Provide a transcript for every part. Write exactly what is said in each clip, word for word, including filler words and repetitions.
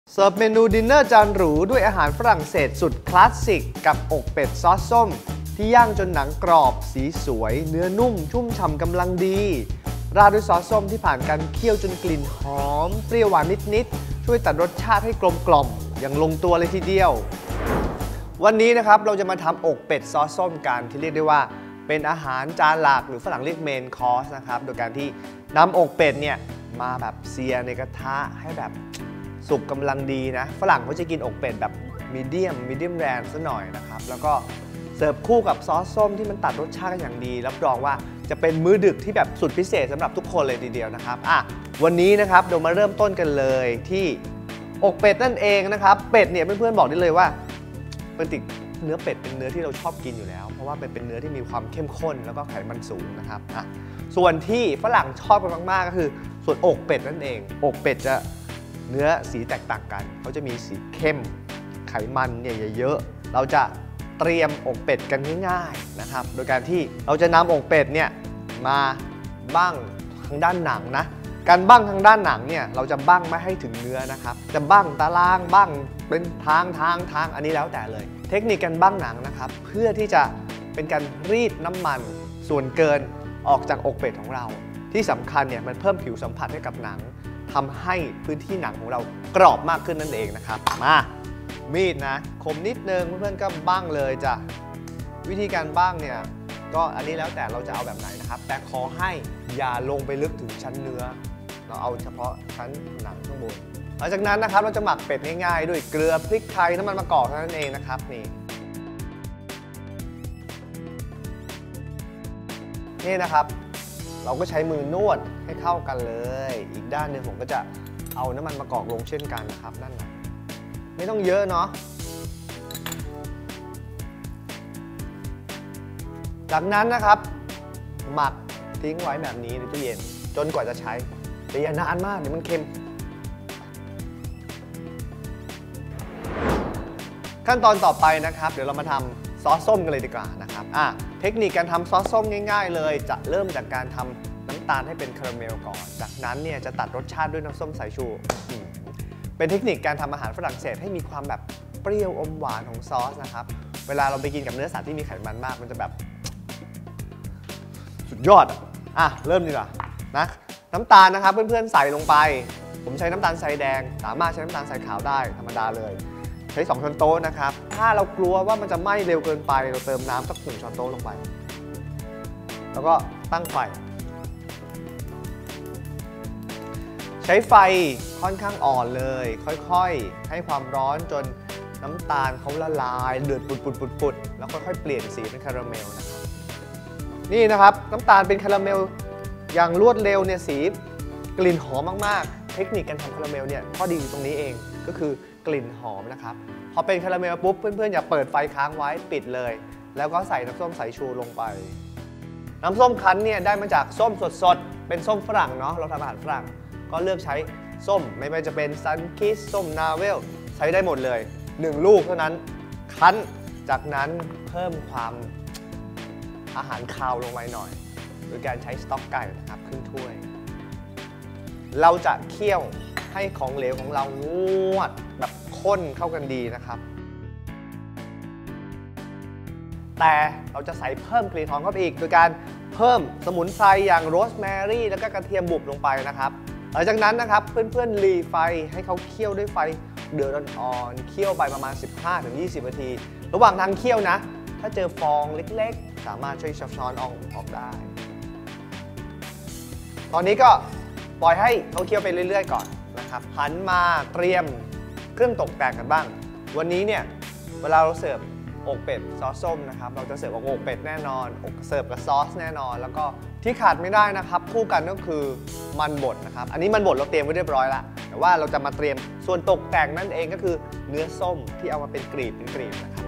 เสิร์ฟเมนูดินเนอร์จานหรูด้วยอาหารฝรั่งเศสสุดคลาสสิกกับอกเป็ดซอสส้มที่ย่างจนหนังกรอบสีสวยเนื้อนุ่มชุ่มฉ่ำกำลังดีราดด้วยซอสส้มที่ผ่านการเคี่ยวจนกลิ่นหอมเปรี้ยวหวานนิดๆช่วยตัดรสชาติให้กลมกล่อมอย่างลงตัวเลยทีเดียววันนี้นะครับเราจะมาทำอกเป็ดซอสส้มกันที่เรียกได้ว่าเป็นอาหารจานหลักหรือฝรั่งเรียกเมนคอร์สนะครับโดยการที่นำอกเป็ดเนี่ยมาแบบเซียในกระทะให้แบบสุกกำลังดีนะฝรั่งเขาจะกินอกเป็ดแบบมีเดียมมีเดียมแรนซะหน่อยนะครับแล้วก็เสิร์ฟคู่กับซอสส้มที่มันตัดรสชาติกันอย่างดีรับรองว่าจะเป็นมื้อดึกที่แบบสุดพิเศษสำหรับทุกคนเลยทีเดียวนะครับอ่ะวันนี้นะครับเรามาเริ่มต้นกันเลยที่อกเป็ดนั่นเองนะครับเป็ดเนี่ยเพื่อนๆบอกได้เลยว่าเป็นติเนื้อเป็ดเป็นเนื้อที่เราชอบกินอยู่แล้วเพราะว่าเป็นเป็นเนื้อที่มีความเข้มข้นแล้วก็ไขมันสูงนะครับอ่ะส่วนที่ฝรั่งชอบกันมากๆก็คือส่วนอกเป็ดนั่นเองอกเป็ดจะเนื้อสีแตกต่างกันเขาจะมีสีเข้มไขมันเนี่ยเยอะๆเราจะเตรียมอกเป็ดกันง่ายๆนะครับโดยการที่เราจะนำอกเป็ดเนี่ยมาบั้งทางด้านหนังนะการบั้งทางด้านหนังเนี่ยเราจะบั้งไม่ให้ถึงเนื้อนะครับจะบั้งตารางบั้งเป็นทางทางทางอันนี้แล้วแต่เลยเทคนิคการบั้งหนังนะครับเพื่อที่จะเป็นการรีดน้ำมันส่วนเกินออกจากอกเป็ดของเราที่สำคัญเนี่ยมันเพิ่มผิวสัมผัสให้กับหนังทำให้พื้นที่หนังของเรากรอบมากขึ้นนั่นเองนะครับมามีดนะคมนิดนึงเพื่อนๆก็บั้งเลยจ้ะวิธีการบั้งเนี่ยก็อันนี้แล้วแต่เราจะเอาแบบไหนนะครับแต่ขอให้อย่าลงไปลึกถึงชั้นเนื้อเราเอาเฉพาะชั้นหนังข้างบนหลังจากนั้นนะครับเราจะหมักเป็ดง่ายๆด้วยเกลือพริกไทยน้ำมันมะกอกเท่านั้นเองนะครับนี่นี่นะครับเราก็ใช้มือนวดให้เข้ากันเลยอีกด้านหนึ่งผมก็จะเอาน้ำมันมะกอกลงเช่นกันนะครับนั่นนะไม่ต้องเยอะเนาะจากนั้นนะครับหมักทิ้งไว้แบบนี้ในตู้เย็นจนกว่าจะใช้แต่อย่านานมากเดี๋ยวมันเค็มขั้นตอนต่อไปนะครับเดี๋ยวเรามาทำซอสส้มกันเลยดีกว่านะครับอ่ะเทคนิคการทำซอสส้มง่ายๆเลยจะเริ่มจากการทำน้ำตาลให้เป็นคาราเมลก่อนจากนั้นเนี่ยจะตัดรสชาติด้วยน้ำส้มสายชูเป็นเทคนิคการทำอาหารฝรั่งเศสให้มีความแบบเปรี้ยวอมหวานของซอสนะครับเวลาเราไปกินกับเนื้อสัตว์ที่มีไขมันมากมันจะแบบสุดยอดอ่ะเริ่มดีกว่านะน้ำตาลนะครับเพื่อนๆใส่ลงไปผมใช้น้ำตาลทรายแดงสามารถใช้น้ำตาลทรายขาวได้ธรรมดาเลยใช้สองช้อนโต๊ะนะครับถ้าเรากลัวว่ามันจะไหม้เร็วเกินไปเราเติมน้ำสักหนึ่งช้อนโต๊ะลงไปแล้วก็ตั้งไฟใช้ไฟค่อนข้างอ่อนเลยค่อยๆให้ความร้อนจนน้ำตาลเขาละลายเดือดปุดๆๆแล้วค่อยๆเปลี่ยนสีเป็นคาราเมลนะครับนี่นะครับน้ำตาลเป็นคาราเมลอย่างรวดเร็วเนี่ยสีกลิ่นหอมมากๆเทคนิคการทำคาราเมลเนี่ยข้อดีอยู่ตรงนี้เองก็คือกลิ่นหอมนะครับพอเป็นคาราเมลปุ๊บเพื่อนๆอย่าเปิดไฟค้างไว้ปิดเลยแล้วก็ใส่น้ำส้มสายชูลงไปน้ำส้มคั้นเนี่ยได้มาจากส้มสดๆเป็นส้มฝรั่งเนาะเราทำอาหารฝรั่งก็เลือกใช้ส้มไม่ว่าจะเป็นซันคิสส้มนาเวลใช้ได้หมดเลยหนึ่งลูกเท่านั้นคั้นจากนั้นเพิ่มความอาหารคาวลงไปหน่อยโดยการใช้สต๊อกไก่นะครับครึ่งถ้วยเราจะเคี่ยวให้ของเหลวของเรางวดแบบข้นเข้ากันดีนะครับแต่เราจะใส่เพิ่มกลิ่นหอมเข้าไปอีกโดยการเพิ่มสมุนไพรอย่างโรสแมรี่แล้วก็กระเทียมบุบลงไปนะครับหลังจากนั้นนะครับเพื่อนๆรีไฟให้เขาเคี่ยวด้วยไฟเดือดอ่อนๆเคี่ยวไปประมาณ สิบห้าถึงยี่สิบ นาทีระหว่างทางเคี่ยวนะถ้าเจอฟองเล็กๆสามารถช่วยช้อนออกออกได้ตอนนี้ก็ปล่อยให้เขาเคี่ยวไปเรื่อยๆก่อนนะครับหันมาเตรียมเครื่องตกแต่งกันบ้างวันนี้เนี่ยเวลาเราเสิร์ฟอกเป็ดซอสส้มนะครับเราจะเสิร์ฟอกเป็ดแน่นอนอกเสิร์ฟกับซอสแน่นอนแล้วก็ที่ขาดไม่ได้นะครับคู่กันก็คือมันบดนะครับอันนี้มันบดเราเตรียมไว้เรียบร้อยแล้วแต่ว่าเราจะมาเตรียมส่วนตกแต่งนั่นเองก็คือเนื้อส้มที่เอามาเป็นกรีบเป็นกรีบนะครับ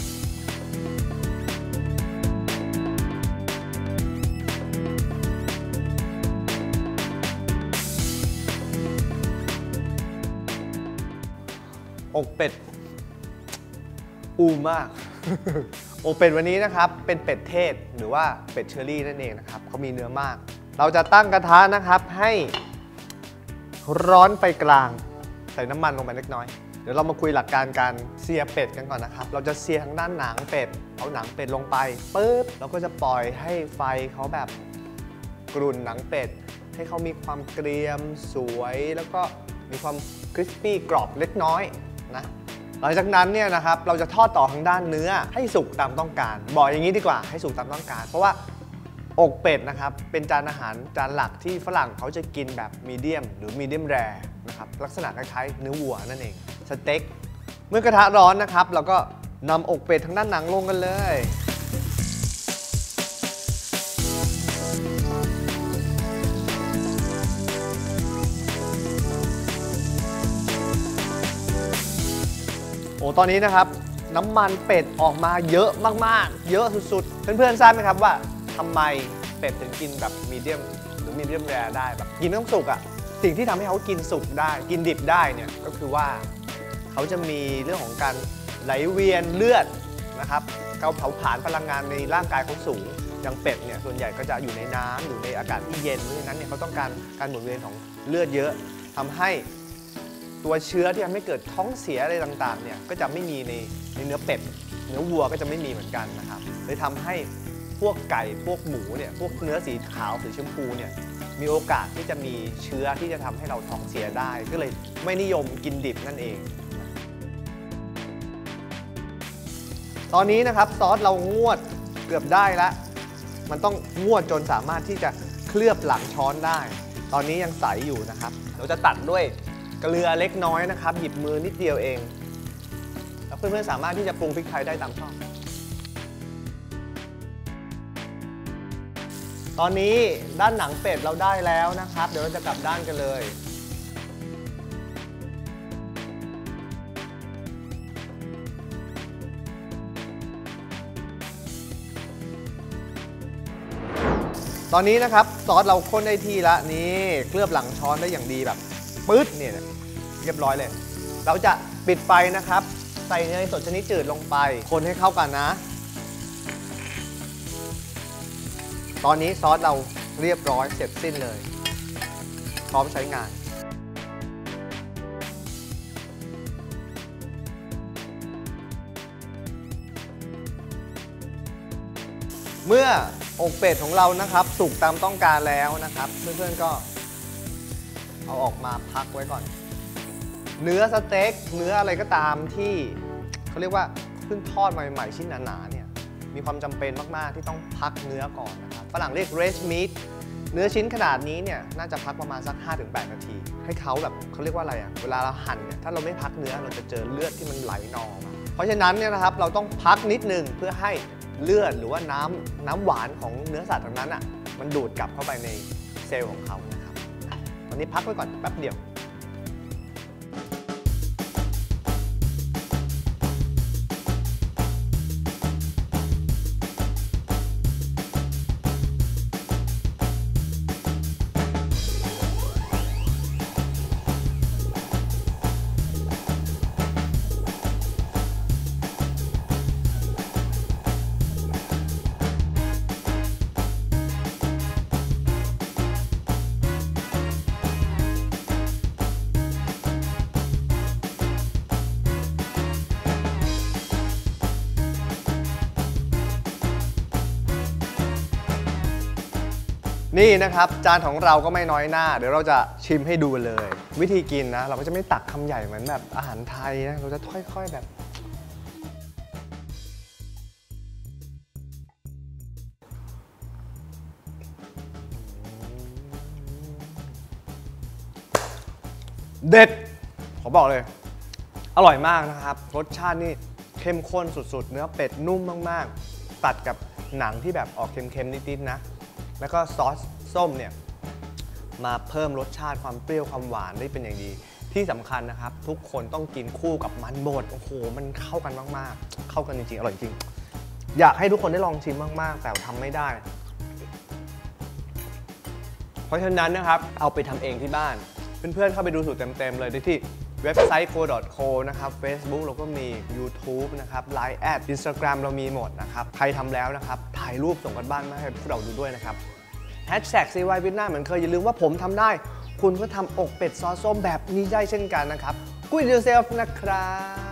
อกเป็ดอูมากอกเป็ดวันนี้นะครับเป็นเป็ดเทศหรือว่าเป็ดเชอรี่นั่นเองนะครับเขามีเนื้อมากเราจะตั้งกระทะนะครับให้ร้อนไฟกลางใส่น้ำมันลงไปเล็กน้อยเดี๋ยวเรามาคุยหลักการการเสียเป็ดกันก่อนนะครับเราจะเสียทางด้านหนังเป็ดเอาหนังเป็ดลงไปปุ๊บเราก็จะปล่อยให้ไฟเขาแบบกรุ่นหนังเป็ดให้เขามีความเกรียมสวยแล้วก็มีความคริสปี้กรอบเล็กน้อยนะหลังจากนั้นเนี่ยนะครับเราจะทอดต่อทางด้านเนื้อให้สุกตามต้องการบอกอย่างนี้ดีกว่าให้สุกตามต้องการเพราะว่าอกเป็ดนะครับเป็นจานอาหารจานหลักที่ฝรั่งเขาจะกินแบบมีเดียมหรือมีเดียมแรร์นะครับลักษณะคล้ายๆเนื้อวัวนั่นเองสเต็กเมื่อกระทะร้อนนะครับเราก็นำอกเป็ดทางด้านหนังลงกันเลยโอ้ตอนนี้นะครับน้ำมันเป็ดออกมาเยอะมากๆเยอะสุดๆเพื่อนๆทราบไหมครับว่าทำไมเป็ดถึงกินแบบมีเดียมหรือมีเดียมแรร์ได้แบบกินไม่ต้องสุกอ่ะสิ่งที่ทำให้เขากินสุกได้กินดิบได้เนี่ยก็คือว่าเขาจะมีเรื่องของการไหลเวียนเลือดนะครับเขาเผาผลาญพลังงานในร่างกายเขาสูงอย่างเป็ดเนี่ยส่วนใหญ่ก็จะอยู่ในน้ำอยู่ในอากาศที่เย็นเพราะฉะนั้นเนี่ยเขาต้องการการหมุนเวียนของเลือดเยอะทำให้ตัวเชื้อที่ทำให้เกิดท้องเสียอะไรต่างๆเนี่ยก็จะไม่มีในในเนื้อเป็ดเนื้อวัวก็จะไม่มีเหมือนกันนะครับเลยทำให้พวกไก่พวกหมูเนี่ยพวกเนื้อสีขาวสีชมพูเนี่ยมีโอกาสที่จะมีเชื้อที่จะทำให้เราท้องเสียได้ก็เลยไม่นิยมกินดิบนั่นเองตอนนี้นะครับซอสเรางวดเกือบได้แล้วมันต้องงวดจนสามารถที่จะเคลือบหลังช้อนได้ตอนนี้ยังใสอยู่นะครับเราจะตัดด้วยเกลือเล็กน้อยนะครับหยิบมือนิดเดียวเองแล้วเพื่อนๆสามารถที่จะปรุงพริกไทยได้ตามชอบตอนนี้ด้านหนังเป็ดเราได้แล้วนะครับเดี๋ยวเราจะกลับด้านกันเลยตอนนี้นะครับซอสเราข้นได้ที่แล้วนี่เคลือบหลังช้อนได้อย่างดีแบบปึ๊ดเนี่ยเรียบร้อยเลยเราจะปิดไฟนะครับใส่เนยสดชนิดจืดลงไปคนให้เข้ากันนะตอนนี้ซอสเราเรียบร้อยเสร็จสิ้นเลยพร้อมใช้งานเมื่ออกเป็ดของเรานะครับสุกตามต้องการแล้วนะครับเพื่อนๆก็เอาออกมาพักไว้ก่อนเนื้อสเต็กเนื้ออะไรก็ตามที่เขาเรียกว่าเพิ่งทอดใหม่ๆชิ้นหนาๆเนี่ยมีความจำเป็นมากๆที่ต้องพักเนื้อก่อนนะครับฝรั่งเรียก red meat เนื้อชิ้นขนาดนี้เนี่ยน่าจะพักประมาณสัก ห้าถึงแปด นาทีให้เขาแบบเขาเรียกว่าอะไรอ่ะเวลาเราหั่นเนี่ยถ้าเราไม่พักเนื้อเราจะเจอเลือดที่มันไหลนองมาเพราะฉะนั้นเนี่ยนะครับเราต้องพักนิดนึงเพื่อให้เลือดหรือว่าน้ำน้ำหวานของเนื้อสัตว์ตรงนั้นอ่ะมันดูดกลับเข้าไปในเซลล์ของเขานะครับตอนนี้พักไว้ก่อนแป๊บเดียวนี่นะครับจานของเราก็ไม่น้อยหน้าเดี๋ยวเราจะชิมให้ดูเลยวิธีกินนะเราก็จะไม่ตักคำใหญ่เหมือนแบบอาหารไทยนะเราจะค่อยๆแบบเด็ดขอบอกเลยอร่อยมากนะครับรสชาตินี่เข้มข้นสุดๆเนื้อเป็ดนุ่มมากๆตัดกับหนังที่แบบออกเค็มๆนิดๆนะแล้วก็ซอสส้มเนี่ยมาเพิ่มรสชาติความเปรี้ยวความหวานได้เป็นอย่างดีที่สำคัญนะครับทุกคนต้องกินคู่กับมันบดโอ้โหมันเข้ากันมากๆเข้ากันจริงๆอร่อยจริงอยากให้ทุกคนได้ลองชิมมากๆแต่ทำไม่ได้เพราะฉะนั้นนะครับเอาไปทำเองที่บ้านเพื่อนๆเข้าไปดูสูตรเต็มๆเลยได้ที่เว็บไซต์ โค ดอท โค นะครับ Facebook เราก็มี YouTube นะครับ ไลน์ แอด Instagram เรามีหมดนะครับใครทำแล้วนะครับถ่ายรูปส่งกันบ้านมาให้พวกเราดูด้วยนะครับแฮชแท็ก ซี วาย วิทน่าเหมือนเคยอย่าลืมว่าผมทำได้คุณก็ทำอกเป็ดซอสส้มแบบนี้ได้เช่นกันนะครับ Good yourself นะครับ